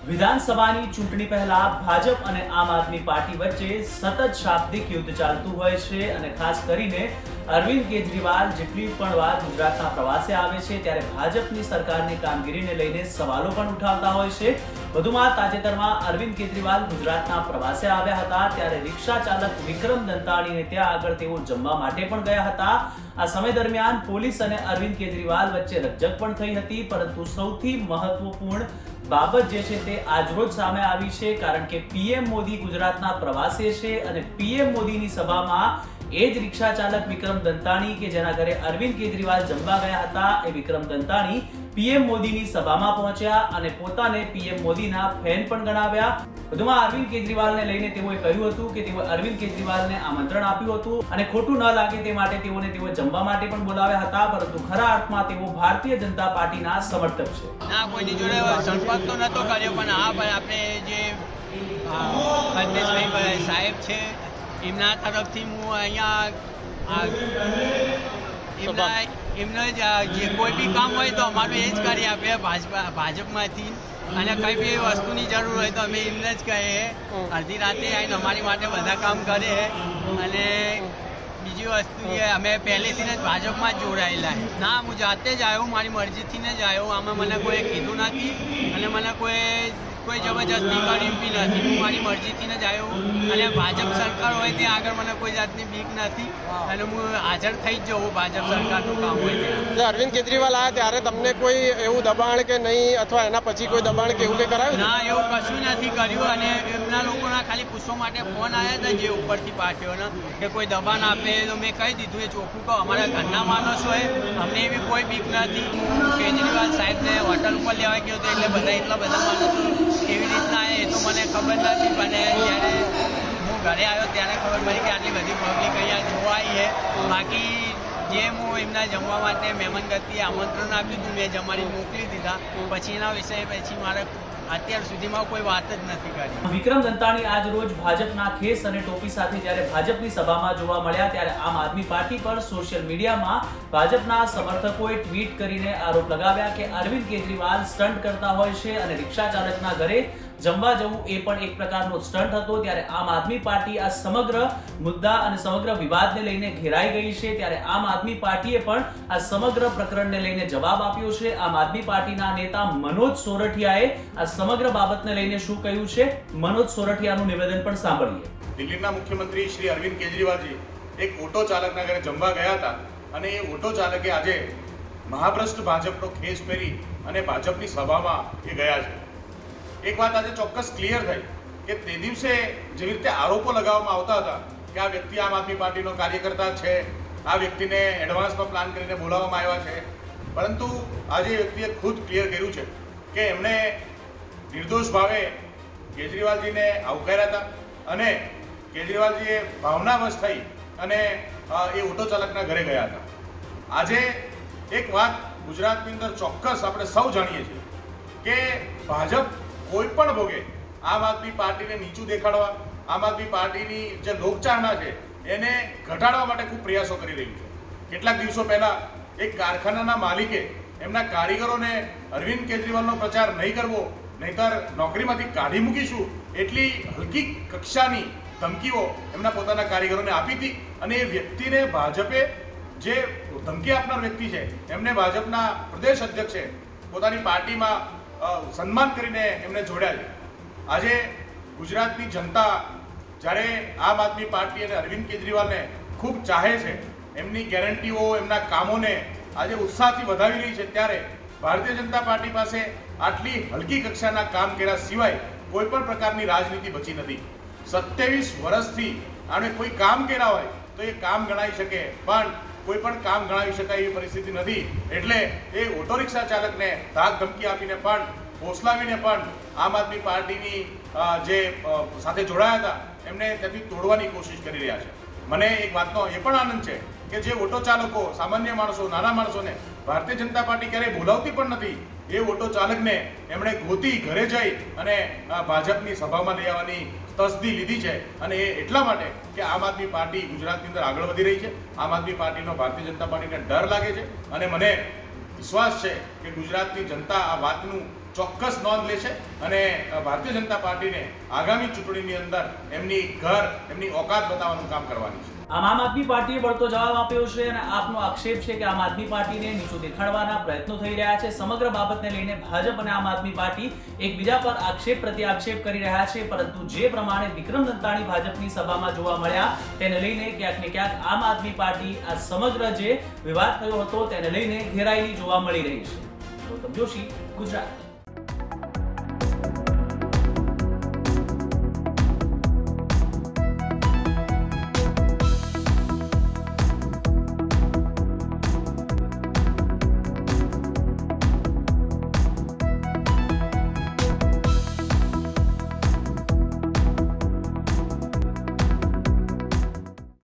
વિધાનસભાની ચૂંટણી પહેલા ભાજપ અને આમ આદમી પાર્ટી વચ્ચે સતત શાબ્દિક યુદ્ધ ચાલતું હોય છે અને ખાસ કરીને અરવિંદ કેજરીવાલ જેટલી પણ વાર ગુજરાતના પ્રવાસે આવે છે ત્યારે ભાજપની સરકારની કામગીરીને લઈને સવાલો પણ ઉઠાવતા હોય છે। વધુમાં તાજેતરમાં અરવિંદ કેજરીવાલ ગુજરાતના પ્રવાસે આવ્યા હતા ત્યારે રિક્ષા ચાલક વિક્રમ દંતાણીને ત્યાં આગળ તેઓ જમવા માટે પણ ગયા હતા। આ સમય દરમિયાન પોલીસ અને અરવિંદ કેજરીવાલ વચ્ચે રકઝક પણ થઈ હતી, પરંતુ સૌથી મહત્વપૂર્ણ બાબત જે છે તે આજરોજ સામે આવી છે, કારણ કે પીએમ મોદી ગુજરાતના પ્રવાસે છે અને પીએમ મોદીની સભામાં એ જ રિક્ષા ચાલક વિક્રમ દંતાણી કે જેના ઘરે અરવિંદ કેજરીવાલ જમવા ગયા હતા, એ વિક્રમ દંતાણી પીએમ મોદીની સભામાં પહોંચ્યા અને પોતાને પીએમ મોદીના ફેન પણ ગણાવ્યા। વધુમાં અરવિંદ કેજરીવાલને લઈને તેઓએ કહ્યું હતું કે તેઓ અરવિંદ કેજરીવાલને આમંત્રણ આપ્યું હતું અને ખોટું ન લાગે તે માટે તેઓ જમવા માટે પણ બોલાવ્યા હતા, પરંતુ ખરા અર્થમાં તેઓ ભારતીય જનતા પાર્ટીના સમર્થક છે। ના, કોઈની જોડે સંપર્ક તો નતો કર્યો, પણ હા ભાઈ આપણે જે કલ્પેશભાઈ સાહેબ છે એમના તરફથી હું અહીંયા એમને જે કોઈ બી કામ હોય તો અમારું એ જ કરી આપે ભાજપમાંથી, અને કઈ બી વસ્તુની જરૂર હોય તો અમે એમને જ કહીએ। અડધી રાતે આવીને અમારી માટે બધા કામ કરે। અને બીજી વસ્તુ એ અમે પહેલેથી જ ભાજપમાં જ જોડાયેલા છે। ના, હું જાતે જ આવ્યો, મારી મરજીથી જ આવ્યો, આમાં મને કોઈ કીધું નથી અને મને કોઈ જબરજસ્તી કરી બી નથી। હું મારી મરજીથી જ આવ્યો અને ભાજપ સરકાર હોય ત્યાં આગળ મને કોઈ જાતની બીક નથી અને હું હાજર થઈ જ જવું ભાજપ સરકારનું કામ હોય ત્યાં। અરવિંદ કેજરીવાલ આવ્યા ત્યારે તમને કોઈ એવું દબાણ કે નહીં, અથવા એના પછી કોઈ દબાણ કે એવું કંઈ કરાયું? ના, એવું કશું નથી કર્યું અને એમના લોકોના ખાલી પૂછવા માટે ફોન આવ્યા હતા જે ઉપરથી પાર્ટીઓના કે કોઈ દબાણ આપે તો મેં કહી દીધું, એ ચોખ્ખું કહો અમારા ઘરના માણસો હોય, અમને એવી કોઈ બીક નથી। કેજરીવાલ સાહેબને હોટલ ઉપર લેવા ગયો હતો એટલે બધા એટલા બધા માણસો કેવી રીતના એ તો મને ખબર નથી, પણ જ્યારે હું ઘરે આવ્યો ત્યારે ખબર પડી કે આટલી બધી પબ્લિક અહીંયા જોવા આવી છે। બાકી જે હું એમના જમવા માટે મહેમાનગતિએ આમંત્રણ આપ્યું હતું મેં જમાડી મોકલી દીધા, પછી એના વિષય પછી મારે અત્યાર સુધીમાં કોઈ વાત જ નથી કરી। વિક્રમ દંતાણી આજ રોજ ભાજપના ખેસ અને ટોપી સાથે જ્યારે ભાજપની સભામાં જોવા મળ્યા ત્યારે આમ આદમી પાર્ટી પર સોશિયલ મીડિયામાં ભાજપના સમર્થકોએ ટ્વીટ કરીને આરોપ લગાવ્યા કે અરવિંદ કેજરીવાલ સ્ટન્ટ કરતા હોય છે અને રિક્ષા ચાલકના ઘરે જમવા જવું એ પણ એક પ્રકારનો સ્ટન્ટ હતો। ત્યારે આમ આદમી પાર્ટી આ સમગ્ર મુદ્દા અને સમગ્ર વિવાદને લઈને ઘેરાઈ ગઈ છે। ત્યારે આમ આદમી પાર્ટીએ પણ આ સમગ્ર પ્રકરણને લઈને જવાબ આપ્યો છે। આમ આદમી પાર્ટીના નેતા મનોજ સોરઠિયાએ આ સમગ્ર બાબતને લઈને શું કહ્યું છે, મનોજ સોરઠિયાનું નિવેદન પણ સાંભળીએ। દિલ્હીના મુખ્યમંત્રી શ્રી અરવિંદ કેજરીવાલજી એક ઓટો ચાલકના ઘરે જમવા ગયા હતા અને એ ઓટો ચાલકે આજે મહાભ્રષ્ટ ભાજપનો ખેસ પહેરી અને ભાજપની સભામાં એ ગયા છે। એક વાત આજે ચોક્કસ ક્લિયર થઈ કે તે દિવસે જેવી રીતે આરોપો લગાવવામાં આવતા હતા કે આ વ્યક્તિ આમ આદમી પાર્ટીનો કાર્યકર્તા છે, આ વ્યક્તિને એડવાન્સમાં પ્લાન કરીને બોલાવવામાં આવ્યા છે, પરંતુ આજે વ્યક્તિએ ખુદ ક્લિયર કર્યું છે કે એમણે નિર્દોષ ભાવે કેજરીવાલજીને આવકાર્યા હતા અને કેજરીવાલજીએ ભાવનાવશ થઈ અને એ ઓટો ચાલકના ઘરે ગયા હતા। આજે એક વાત ગુજરાતની અંદર ચોક્કસ આપણે સૌ જાણીએ છીએ કે ભાજપ કોઈ પણ ભોગે આમ આદમી પાર્ટીને નીચું દેખાડવા, આમ આદમી પાર્ટીની જે લોકચાહના છે એને ઘટાડવા માટે ખૂબ પ્રયાસો કરી રહ્યું છે। કેટલાક દિવસો પહેલા એક કારખાનાના માલિકે એમના કારીગરોને અરવિંદ કેજરીવાલનો પ્રચાર નહીં કરવો, નહીંતર નોકરીમાંથી કાઢી મૂકીશું, એટલી હલકી કક્ષાની ધમકીઓ એમના પોતાના કારીગરોને આપી હતી અને એ વ્યક્તિને ભાજપે, જે ધમકી આપનાર વ્યક્તિ છે એમને ભાજપના પ્રદેશ અધ્યક્ષે પોતાની પાર્ટીમાં સન્માન કરીને એમને જોડ્યા છે। આજે ગુજરાતની જનતા જ્યારે આમ આદમી પાર્ટી અને અરવિંદ કેજરીવાલને ખૂબ ચાહે છે, એમની ગેરંટીઓ, એમના કામોને આજે ઉત્સાહથી વધાવી રહી છે, ત્યારે ભારતીય જનતા પાર્ટી પાસે આટલી હલકી કક્ષાના કામ કર્યા સિવાય કોઈ પણ પ્રકારની રાજનીતિ બચી નથી। 27 વર્ષથી આને કોઈ કામ કર્યા હોય તો એ કામ ગણાવી શકે, પણ કોઈ પણ કામ ગણાવી શકાય એવી પરિસ્થિતિ નથી, એટલે એ ઓટો રિક્ષા ચાલકને ધાક ધમકી આપીને પણ, ફોસલાવીને પણ આમ આદમી પાર્ટીની જે સાથે જોડાયા હતા એમને ત્યાંથી તોડવાની કોશિશ કરી રહ્યા છે। મને એક વાતનો એ પણ આનંદ છે કે જે ઓટો ચાલકો, સામાન્ય માણસો, નાના માણસોને ભારતીય જનતા પાર્ટી ક્યારેય બોલાવતી પણ નથી, એ ઓટો ચાલકને એમણે ગોતી ઘરે જઈ અને ભાજપની સભામાં લઈ આવવાની તસદી લીધી છે। અને એ એટલા માટે કે આમ આદમી પાર્ટી ગુજરાતની અંદર આગળ વધી રહી છે, આમ આદમી પાર્ટીનો ભારતીય જનતા પાર્ટીને ડર લાગે છે અને મને વિશ્વાસ છે કે ગુજરાતની જનતા આ વાતનું ચોક્કસ નોંધ લેશે અને ભારતીય જનતા પાર્ટીને આગામી ચૂંટણીની અંદર એમની ઓકાત બતાવવાનું કામ કરવાની છે. આમ આદમી પાર્ટીએ વળતો જવાબ આપ્યો છે અને આપનો આક્ષેપ છે કે આમ આદમી પાર્ટીને નીચું દેખાડવાના પ્રયત્નો થઈ રહ્યા છે. સમગ્ર બાબતને લઈને ભાજપ અને આમ આદમી પાર્ટી એકબીજા પર આક્ષેપ પ્રતિ આક્ષેપ કરી રહ્યા છે, પરંતુ જે પ્રમાણે વિક્રમ દંતાણી ભાજપની સભામાં જોવા મળ્યા તેને લઈને ક્યાંક ને ક્યાંક આમ આદમી પાર્ટી આ સમગ્ર જે વિવાદ થયો હતો તેને લઈને ઘેરાયેલી જોવા મળી રહી છે. ગૌતમ જોશી, ગુજરાત.